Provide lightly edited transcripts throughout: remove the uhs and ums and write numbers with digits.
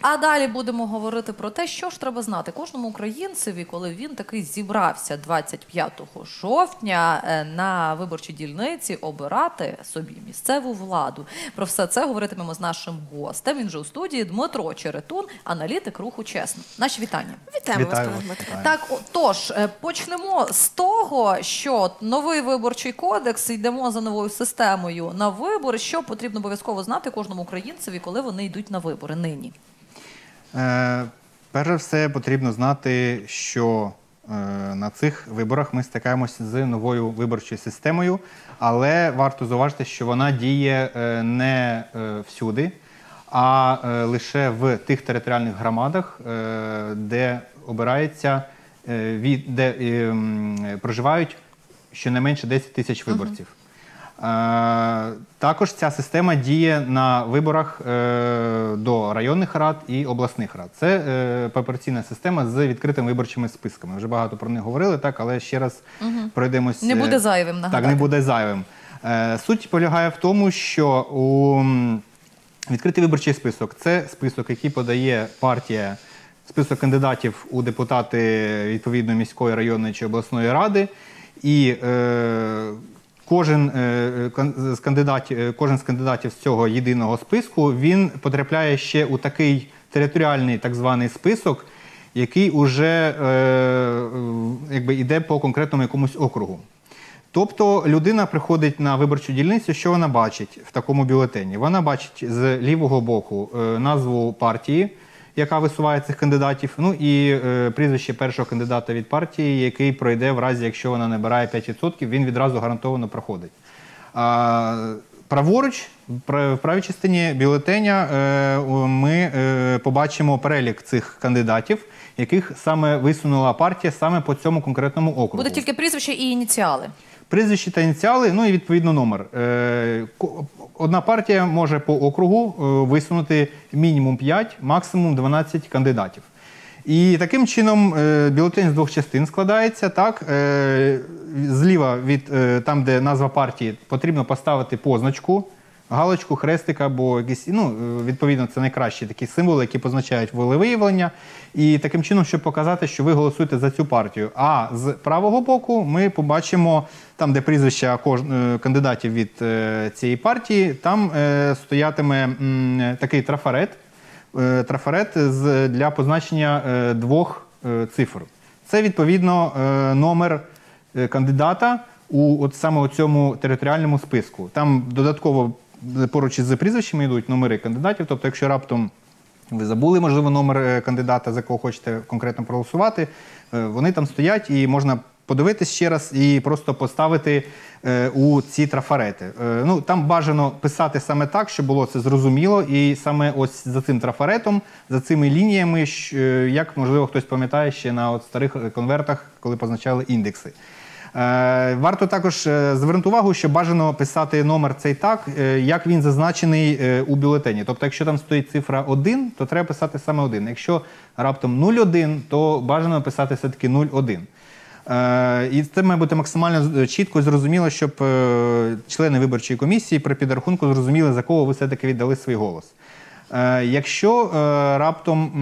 А далі будемо говорити про те, що ж треба знати кожному українцеві, коли він таки зібрався 25 жовтня на виборчій дільниці обирати собі місцеву владу. Про все це говоритимемо з нашим гостем. Він же у студії Дмитро Черетун, аналітик руху «Чесно». Наші вітання. Вітаємо вас, Вітаю. пане Дмитро. Так, тож, почнемо з того, що новий виборчий кодекс, йдемо за новою системою на вибори. Що потрібно обов'язково знати кожному українцеві, коли вони йдуть на вибори нині? Перш за все, потрібно знати, що на цих виборах ми стикаємося з новою виборчою системою, але варто зауважити, що вона діє не всюди, а лише в тих територіальних громадах, де обирається, де проживають щонайменше 10 тисяч виборців. Також ця система діє на виборах до районних рад і обласних рад. Це пропорційна система з відкритими виборчими списками. Вже багато про них говорили, так, але ще раз пройдемось. Не буде зайвим нагадати. Так, не буде зайвим. Суть полягає в тому, що відкритий виборчий список – це список, який подає партія, список кандидатів у депутати відповідної міської, районної чи обласної ради. І кожен з кандидатів з цього єдиного списку, він потрапляє ще у такий територіальний так званий список, який уже йде по конкретному якомусь округу. Тобто людина приходить на виборчу дільницю, що вона бачить в такому бюлетені? Вона бачить з лівого боку назву партії, яка висуває цих кандидатів, ну і прізвище першого кандидата від партії, який пройде в разі, якщо вона набирає 5%, він відразу гарантовано проходить. Праворуч, в правій частині бюлетеня ми побачимо перелік цих кандидатів, яких саме висунула партія саме по цьому конкретному округу. Буде тільки прізвище і ініціали. Прізвище та ініціали, ну і відповідно номер. Одна партія може по округу висунути мінімум 5, максимум 12 кандидатів. І таким чином бюлетень з двох частин складається. Так? Зліва від там, де назва партії, потрібно поставити позначку, галочку, хрестик або якісь, відповідно, це найкращі такі символи, які позначають волевиявлення. І таким чином, щоб показати, що ви голосуєте за цю партію. А з правого боку ми побачимо, там, де прізвища кандидатів від цієї партії, там стоятиме такий трафарет. Трафарет для позначення двох цифр. Це, відповідно, номер кандидата саме у цьому територіальному списку. Там додатково поруч із прізвищами йдуть номери кандидатів, тобто якщо раптом ви забули, можливо, номер кандидата, за кого хочете конкретно проголосувати, вони там стоять і можна подивитись ще раз і просто поставити у ці трафарети. Там бажано писати саме так, щоб було це зрозуміло, і саме ось за цим трафаретом, за цими лініями, як, можливо, хтось пам'ятає ще на старих конвертах, коли позначали індекси. Варто також звернути увагу, що бажано писати номер цей так, як він зазначений у бюлетені. Тобто, якщо там стоїть цифра 1, то треба писати саме 1. Якщо раптом 0,1, то бажано писати все-таки 0,1. І це має бути максимально чітко і зрозуміло, щоб члени виборчої комісії при підрахунку зрозуміли, за кого ви все-таки віддали свій голос. Якщо раптом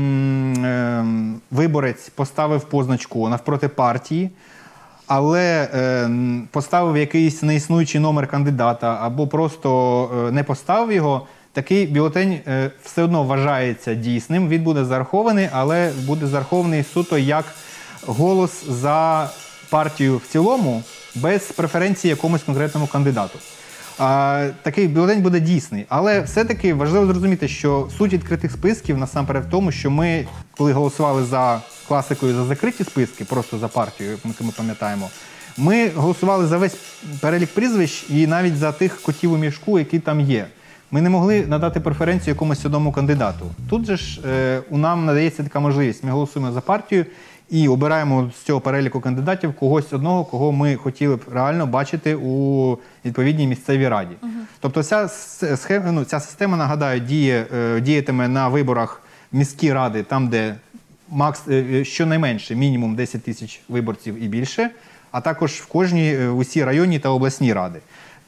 виборець поставив позначку навпроти партії, але поставив якийсь неіснуючий номер кандидата або просто не поставив його, такий бюлетень все одно вважається дійсним, він буде зарахований, але буде зарахований суто як голос за партію в цілому, без преференції якомусь конкретному кандидату. Такий бюлетень буде дійсний. Але все-таки важливо зрозуміти, що суть відкритих списків насамперед в тому, що ми, коли голосували за класикою за закриті списки, просто за партію, яку ми пам'ятаємо, ми голосували за весь перелік прізвищ і навіть за тих котів у мішку, які там є. Ми не могли надати преференцію якомусь одному кандидату. Тут же ж нам надається така можливість. Ми голосуємо за партію і обираємо з цього переліку кандидатів когось одного, кого ми хотіли б реально бачити у відповідній місцевій раді. Тобто ця система, нагадаю, діятиме на виборах міські ради, там, де щонайменше мінімум 10 тисяч виборців і більше, а також в усі районні та обласні ради.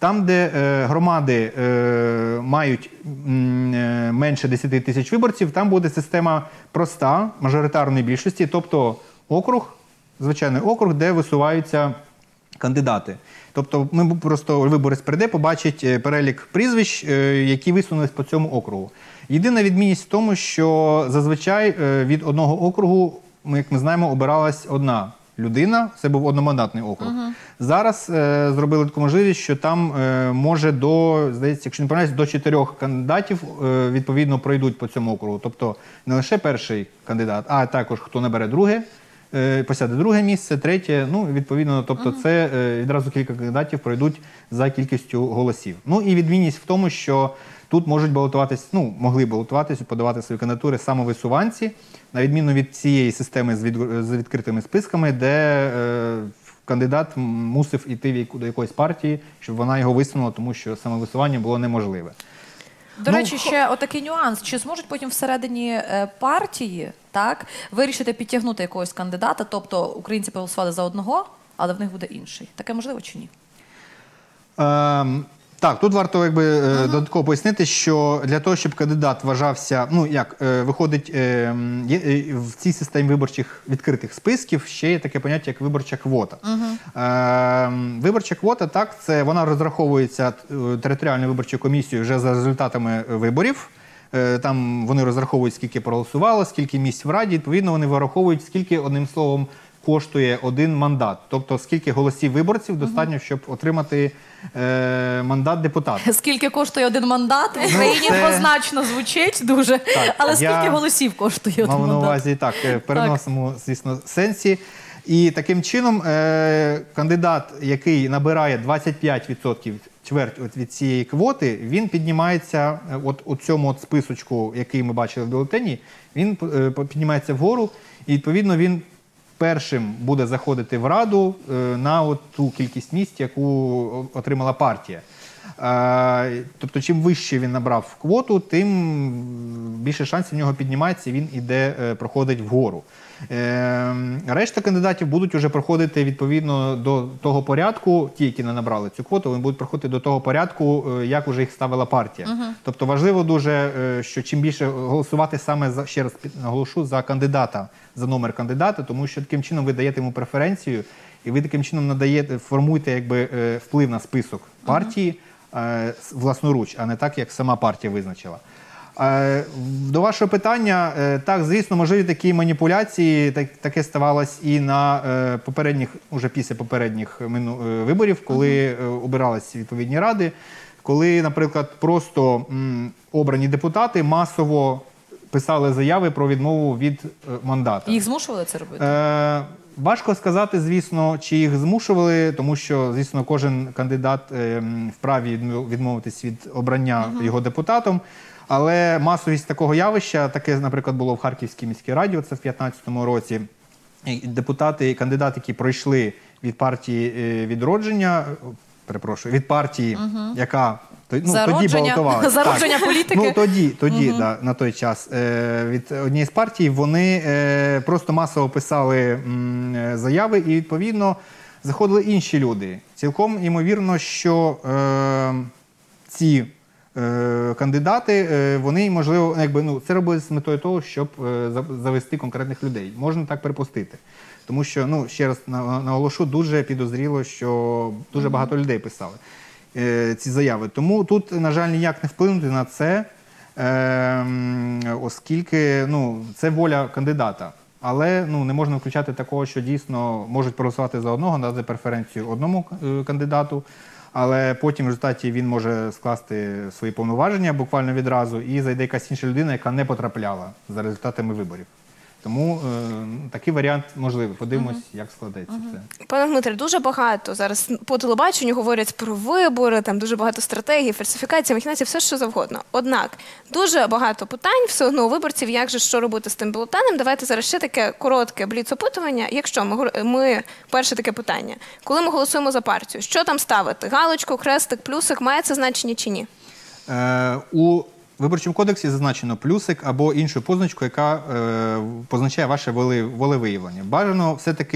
Там, де громади мають менше 10 тисяч виборців, там буде система проста, мажоритарної більшості, тобто округ, звичайний округ, де висуваються кандидати. Тобто ми просто виборець прийде, побачить перелік прізвищ, які висунулись по цьому округу. Єдина відмінність в тому, що зазвичай від одного округу, як ми знаємо, обиралась одна людина, це був одномандатний округ. Зараз зробили таку можливість, що там може здається, якщо не помиляюсь, до 4 кандидатів відповідно пройдуть по цьому округу. Тобто не лише перший кандидат, а також хто набере друге, посяде друге місце, третє, ну, відповідно, тобто це відразу кілька кандидатів пройдуть за кількістю голосів. Ну і відмінність в тому, що тут можуть балотуватись, ну, могли балотуватись, подавати свої кандидатури самовисуванці, на відміну від цієї системи з відкритими списками, де кандидат мусив іти до якоїсь партії, щоб вона його висунула, тому що самовисування було неможливе. До речі, ще отакий нюанс. Чи зможуть потім всередині партії вирішити підтягнути якогось кандидата, тобто українці проголосували за одного, але в них буде інший? Таке можливо чи ні? Так, тут варто додатково пояснити, що для того, щоб кандидат вважався, ну як, виходить, в цій системі виборчих відкритих списків ще є таке поняття, як виборча квота. Виборча квота, так, це вона розраховується територіальною виборчою комісією вже за результатами виборів. Там вони розраховують, скільки проголосувало, скільки місць в Раді, відповідно вони вираховують, скільки, одним словом, коштує один мандат. Тобто, скільки голосів виборців достатньо, щоб отримати мандат депутата. Скільки коштує один мандат? В Україні двозначно звучить дуже. Так, але скільки голосів коштує один мандат? Мав на увазі, так, в переносному, звісно, сенсі. І таким чином кандидат, який набирає 25%, чверть від цієї квоти, він піднімається у цьому списочку, який ми бачили в бюлетені, він піднімається вгору, і відповідно він першим буде заходити в Раду на ту кількість місць, яку отримала партія. Тобто, чим вище він набрав квоту, тим більше шансів в нього піднімається, і він проходить вгору. Решта кандидатів будуть вже проходити відповідно до того порядку, ті, які не набрали цю квоту, вони будуть проходити до того порядку, як вже їх ставила партія. Тобто важливо дуже, що чим більше голосувати саме, ще раз наголошу, за кандидата, за номер кандидата, тому що таким чином ви даєте йому преференцію, і ви таким чином формуєте вплив на список партії власноруч, а не так, як сама партія визначила. До вашого питання, так, звісно, можливі такі маніпуляції, таке ставалось і на уже після попередніх виборів, коли обиралися відповідні ради, коли, наприклад, просто обрані депутати масово писали заяви про відмову від мандата. Їх змушували це робити? Важко сказати, звісно, чи їх змушували, тому що, звісно, кожен кандидат вправі відмовитись від обрання його депутатом. Але масовість такого явища, таке, наприклад, було в Харківській міській раді, це в 2015 році. Депутати, кандидати, які пройшли від партії «Відродження», перепрошую, від партії, яка тоді балотувалася. Зародження політики. Ну, тоді, на той час, від однієї з партій, вони просто масово писали заяви і, відповідно, заходили інші люди. Цілком ймовірно, що ці кандидати, вони, можливо, це робили з метою того, щоб завести конкретних людей. Можна так припустити. Тому що, ще раз наголошу, дуже підозріло, що дуже багато людей писали ці заяви. Тому тут, на жаль, ніяк не вплинути на це, оскільки це воля кандидата. Але не можна включати такого, що дійсно можуть проголосувати за одного, надати преференцію одному кандидату, але потім в результаті він може скласти свої повноваження буквально відразу і зайде якась інша людина, яка не потрапляла за результатами виборів. Тому такий варіант можливий. Подивимось, як складеться все. Пане Дмитре, дуже багато зараз по телебаченню говорять про вибори, там дуже багато стратегій, фальсифікацій, махінацій, все що завгодно. Однак, дуже багато питань все одно у виборців, як же, що робити з тим бюлетенем. Давайте зараз ще таке коротке бліц-опитування. Якщо перше таке питання. Коли ми голосуємо за партію, що там ставити? Галочку, хрестик, плюсик, має це значення чи ні? У Виборчому кодексі зазначено плюсик або іншу позначку, яка позначає ваше волевиявлення. Бажано все-таки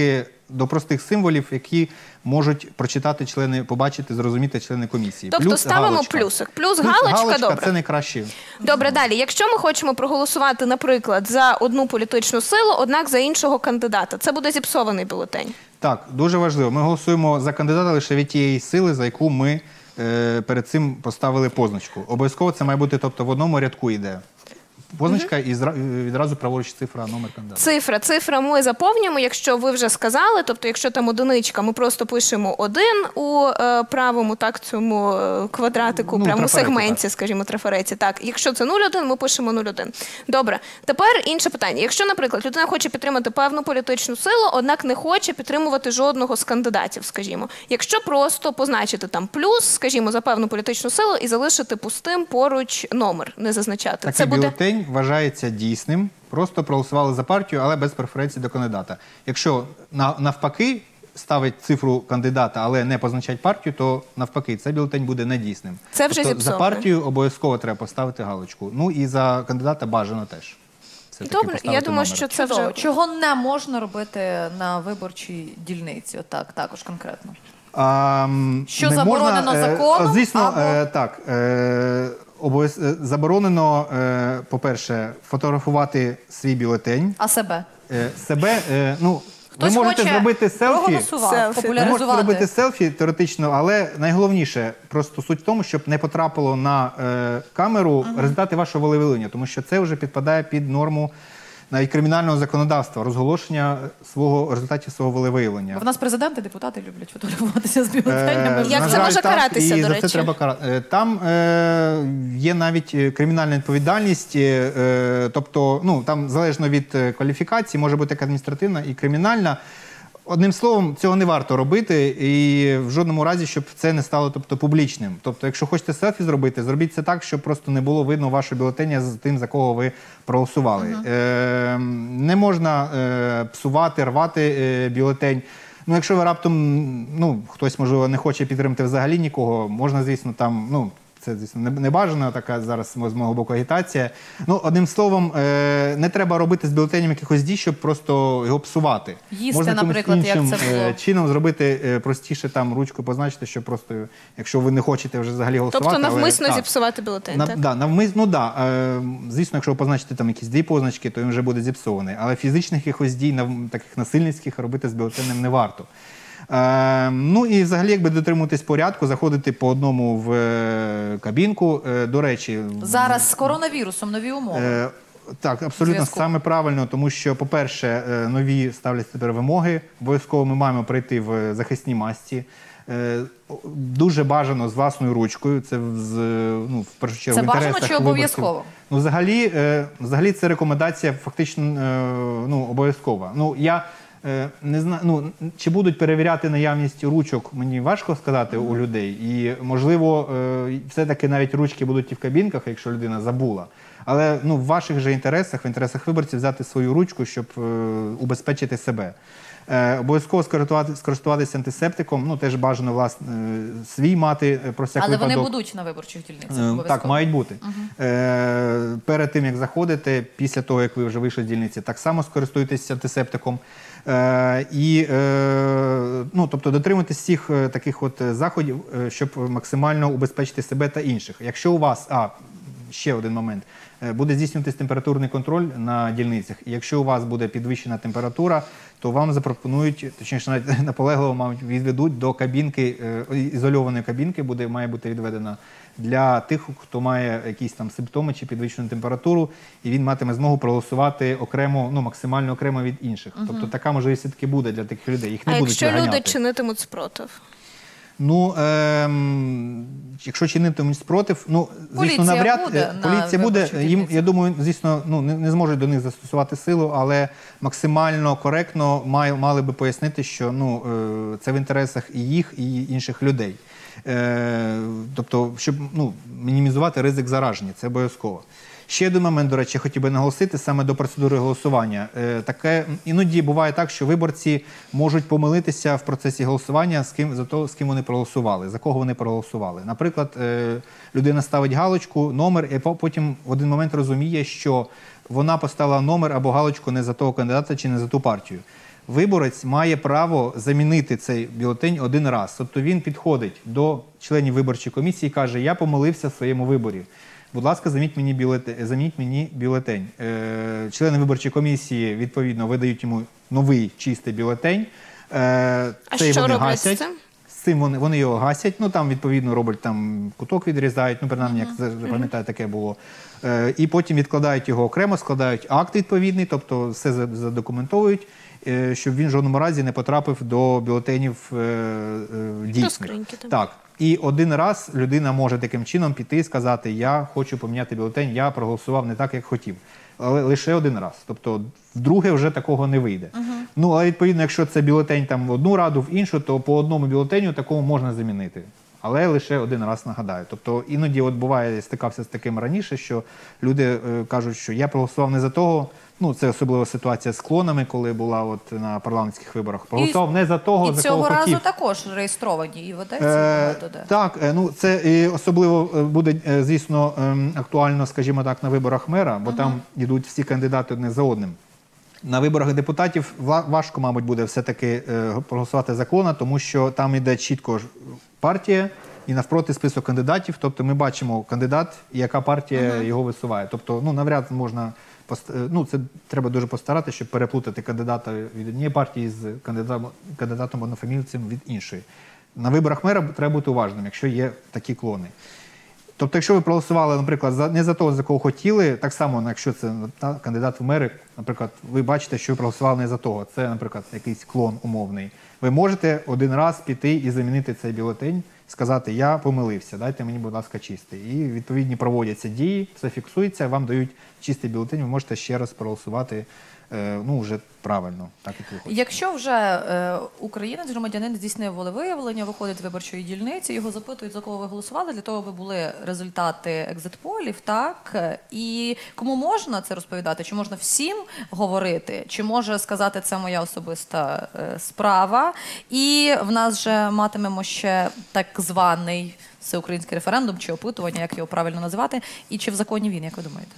до простих символів, які можуть прочитати члени, побачити, зрозуміти члени комісії. Тобто Плюс ставимо галочка. плюсик. Плюс галочка, добре. Це найкраще. Добре, далі. Якщо ми хочемо проголосувати, наприклад, за одну політичну силу, однак за іншого кандидата, це буде зіпсований бюлетень. Так, дуже важливо. Ми голосуємо за кандидата лише від тієї сили, за яку ми перед цим поставили позначку. Обов'язково це має бути, тобто в одному рядку йде позначка і відразу праворуч цифра, номер кандидата. Цифра ми заповнюємо, якщо ви вже сказали, тобто якщо там одиничка, ми просто пишемо 1 у правому цьому квадратику, прямо у сегменті, скажімо, трафареті. Так, якщо це 0,1, ми пишемо 0,1. Добре. Тепер інше питання. Якщо, наприклад, людина хоче підтримати певну політичну силу, однак не хоче підтримувати жодного з кандидатів, скажімо. Якщо просто позначити там плюс, скажімо, за певну політичну силу і залишити пустим поруч номер, не зазначати. Такий Це буде бюлетень вважається дійсним, просто проголосували за партію, але без преференцій до кандидата. Якщо навпаки ставить цифру кандидата, але не позначать партію, то навпаки, цей бюлетень буде недійсним. Це вже тобто, за зіпсоване. партію обов'язково треба поставити галочку. Ну і за кандидата бажано теж. Все-таки Добре, я поставити думаю, номер. що це Чудово. вже... Чого не можна робити на виборчій дільниці? Отак, також конкретно. Що Не заборонено можна, законом, звісно, або- так. Заборонено, по-перше, фотографувати свій бюлетень. А себе? Себе, ви Хтось можете хоче зробити селфі. проголосувати, Селфі. Ви можете популяризувати. зробити селфі теоретично, але найголовніше, просто суть в тому, щоб не потрапило на камеру результати вашого волевиявлення, тому що це вже підпадає під норму навіть кримінального законодавства, розголошення результатів свого волевиявлення. Бо в нас президенти, депутати люблять фотографуватися з бюлетенями. Як На це жаль, може так, каратися, і до за речі? це треба карати. Там є навіть кримінальна відповідальність, тобто, там залежно від кваліфікації, може бути як адміністративна і кримінальна. Одним словом, цього не варто робити і в жодному разі, щоб це не стало публічним. Тобто, якщо хочете селфі зробити, зробіть це так, щоб просто не було видно ваше бюлетеня з тим, за кого ви проголосували. Не можна псувати, рвати бюлетень. Якщо ви раптом, хтось, можливо, не хоче підтримати взагалі нікого, можна, звісно, там, це, звісно, не бажано, така зараз з мого боку агітація. Одним словом, не треба робити з бюлетенем якихось дій, щоб просто його псувати. Їсти, Можна наприклад, якимось як іншим це було. чином зробити простіше, там ручку позначити, що просто, якщо ви не хочете вже взагалі голосувати. Тобто навмисно але, зіпсувати бюлетень, так? Звісно, якщо ви позначите там якісь дві позначки, то він вже буде зіпсований. Але фізичних якихось дій, таких насильницьких, робити з бюлетенем не варто. І взагалі, якби дотримуватись порядку, заходити по одному в кабінку. До речі, Зараз з коронавірусом нові умови. так, абсолютно Зв'язку. саме правильно, тому що, по-перше, нові ставлять тепер вимоги. Обов'язково ми маємо прийти в захисній масці. Дуже бажано з власною ручкою. Це в першу чергу Це в бажано інтересах чи обов'язково? Взагалі це рекомендація фактично обов'язкова. Я не знаю, чи будуть перевіряти наявність ручок, мені важко сказати у людей. І, можливо, все-таки навіть ручки будуть і в кабінках, якщо людина забула. Але в ваших же інтересах, в інтересах виборців, взяти свою ручку, щоб убезпечити себе. Обов'язково скористуватися антисептиком, теж бажано свій мати про всяк Але випадок. вони будуть на виборчих дільницях обов'язково? Так, мають бути. Перед тим, як заходите, після того, як ви вже вийшли з дільниці, так само скористуйтесь антисептиком. Тобто дотримуйтесь всіх таких заходів, щоб максимально убезпечити себе та інших. Якщо у вас, ще один момент, буде здійснюватись температурний контроль на дільницях, і якщо у вас буде підвищена температура, то вам запропонують, точніше, навіть наполегливо, мабуть, відведуть до кабінки, ізольованої кабінки, має бути відведена для тих, хто має якісь там симптоми чи підвищену температуру, і він матиме змогу проголосувати окремо, максимально окремо від інших. Тобто така можливість все-таки буде для таких людей. Їх не А будуть якщо виганяти. люди чинитимуть спротив? Якщо чинитимуть спротив, звісно, Поліція навряд буде на поліція буде, виборчих їм, дільницях. я думаю, звісно, не зможуть до них застосувати силу, але максимально коректно мали би пояснити, що це в інтересах і їх, і інших людей. Тобто, щоб мінімізувати ризик зараження, це обов'язково. Ще один момент, до речі, я хотів би наголосити саме до процедури голосування. Іноді буває так, що виборці можуть помилитися в процесі голосування з ким вони проголосували, за кого вони проголосували. Наприклад, людина ставить галочку, номер, і потім в один момент розуміє, що вона поставила номер або галочку не за того кандидата чи не за ту партію. виборець має право замінити цей бюлетень один раз. Тобто він підходить до членів виборчої комісії і каже, я помилився в своєму виборі. Будь ласка, замініть мені бюлетень. Члени виборчої комісії, відповідно, видають йому новий чистий бюлетень. А Цей що вони роблять гасять. з цим? З цим вони його гасять, ну там відповідно роблять там куток відрізають, ну принаймні, як пам'ятаю, таке було. І потім відкладають його окремо, складають акт відповідний, тобто все задокументовують, щоб він в жодному разі не потрапив до бюлетенів дійсних. скриньки, так. Так. І один раз людина може таким чином піти і сказати, я хочу поміняти бюлетень, я проголосував не так, як хотів. Але лише один раз. Тобто вдруге вже такого не вийде. Ну, але відповідно, якщо це бюлетень там в одну раду, в іншу, то по одному бюлетеню такому можна замінити. Але лише один раз, нагадаю. Тобто іноді от буває, стикався з таким раніше, що люди кажуть, що я проголосував не за того, ну це особлива ситуація з клонами, коли була от на парламентських виборах. Проголосував не за того, за кого цього хотів. разу також реєстровані і в Одесі, і багато де. Так, ну це особливо буде, звісно, актуально, скажімо так, на виборах мера, бо там йдуть всі кандидати одне за одним. На виборах депутатів важко, мабуть, буде все-таки проголосувати за клона, тому що там йде чітко партія і навпроти список кандидатів. Тобто ми бачимо кандидат і яка партія його висуває. Тобто, ну, навряд можна, ну, це треба дуже постаратися, щоб переплутати кандидата від однієї партії з кандидатом-однофамільцем від іншої. На виборах мера треба бути уважним, якщо є такі клони. Тобто, якщо ви проголосували, наприклад, не за того, за кого хотіли, так само, якщо це кандидат в мери, наприклад, ви бачите, що ви проголосували не за того, це, наприклад, якийсь клон умовний, ви можете один раз піти і замінити цей бюлетень, сказати, я помилився, дайте мені, будь ласка, чистий. І відповідні проводяться дії, все фіксується, вам дають чистий бюлетень, ви можете ще раз проголосувати, ну, вже правильно, так як ви хочете. Якщо вже українець, громадянин здійснив волевиявлення, виходить з виборчої дільниці, його запитують, за кого ви голосували, для того, аби були результати екзит-полів, так? І кому можна це розповідати? Чи можна всім говорити? Чи може сказати, це моя особиста справа? І в нас же матимемо ще так званий всеукраїнський референдум чи опитування, як його правильно називати, і чи в законі він, як ви думаєте?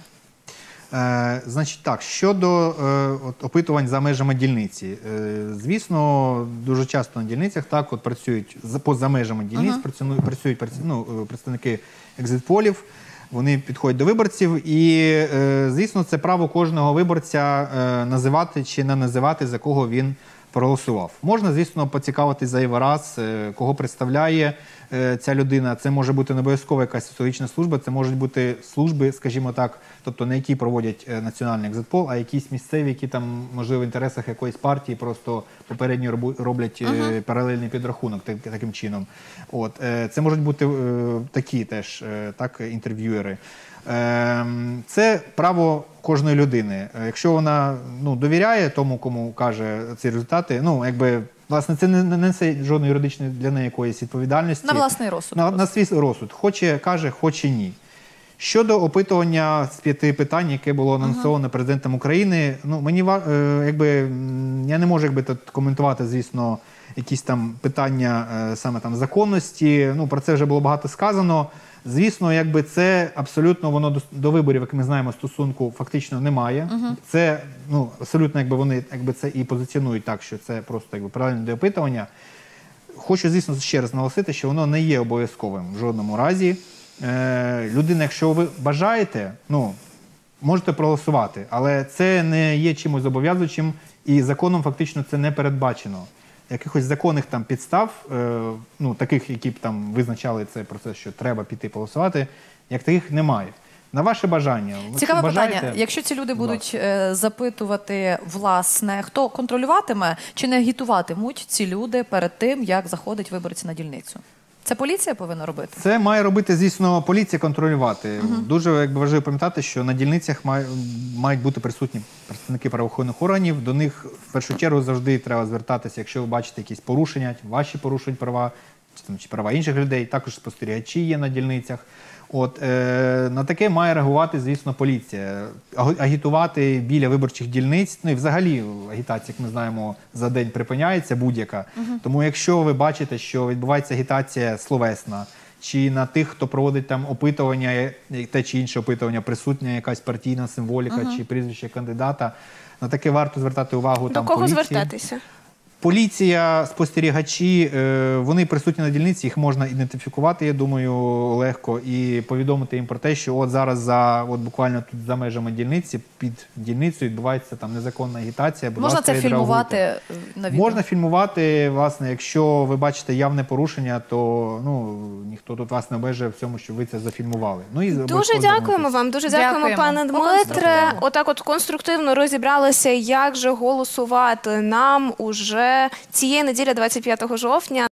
Значить так, щодо опитувань за межами дільниці. Звісно, дуже часто на дільницях так от працюють поза межами дільниць, працюють представники екзит-полів, вони підходять до виборців і, звісно, це право кожного виборця називати чи не називати, за кого він проголосував. Можна, звісно, поцікавитись зайвий раз, кого представляє ця людина. Це може бути не обов'язково якась соціологічна служба, це можуть бути служби, скажімо так, тобто не які проводять національний екзит-пол, а якісь місцеві, які там, можливо, в інтересах якоїсь партії просто попередньо роблять паралельний підрахунок таким чином. От. Це можуть бути такі теж так, інтерв'юери. Це право кожної людини. Якщо вона довіряє тому, кому каже ці результати, якби, власне, це не несе жодної юридичної для неї якоїсь відповідальності. На власний розсуд. На свій розсуд. Хоче, каже, хоче ні. Щодо опитування з 5 питань, яке було анонсовано президентом України, я не можу коментувати, звісно, якісь там питання саме там законності. Про це вже було багато сказано. Звісно, це абсолютно воно до виборів, як ми знаємо, стосунку фактично немає. Це абсолютно вони це і позиціонують так, що це просто паралельно до опитування. Хочу, звісно, ще раз наголосити, що воно не є обов'язковим в жодному разі. Людина, якщо ви бажаєте, можете проголосувати, але це не є чимось зобов'язуючим і законом фактично це не передбачено. Якихось законних там підстав, таких, які б там визначали цей процес, що треба піти голосувати, як таких немає. На ваше бажання. Цікаве питання. Якщо ці люди будуть запитувати, власне, хто контролюватиме чи не агітуватимуть ці люди перед тим, як заходить виборець на дільницю? Це поліція повинна робити? Це має робити, звісно, поліція контролювати. Дуже важливо пам'ятати, що на дільницях мають бути присутні представники правоохоронних органів. До них в першу чергу завжди треба звертатися, якщо ви бачите якісь порушення, ваші порушують права, чи права інших людей, також спостерігачі є на дільницях. На таке має реагувати, звісно, поліція. Агітувати біля виборчих дільниць, і взагалі агітація, як ми знаємо, за день припиняється будь-яка. Тому якщо ви бачите, що відбувається агітація словесна, чи на тих, хто проводить там опитування, те чи інше опитування, присутня якась партійна символіка чи прізвище кандидата. На таке варто звертати увагу До там кого поліції. звертатися? Поліція, спостерігачі, вони присутні на дільниці, їх можна ідентифікувати, я думаю, легко, і повідомити їм про те, що от зараз буквально тут за межами дільниці, під дільницею відбувається там незаконна агітація. Будь Можна ласка, це відреагуйте. фільмувати на відео? Можна фільмувати, власне, якщо ви бачите явне порушення, то ніхто тут вас не обмежує в цьому, щоб ви це зафільмували. Ну, і Дуже обов'язково дякуємо звернутися. вам, дуже дякуємо, Дякуємо. пане Дмитре. Отак от конструктивно розібралися, як же голосувати нам уже цієї неділі, 25 жовтня.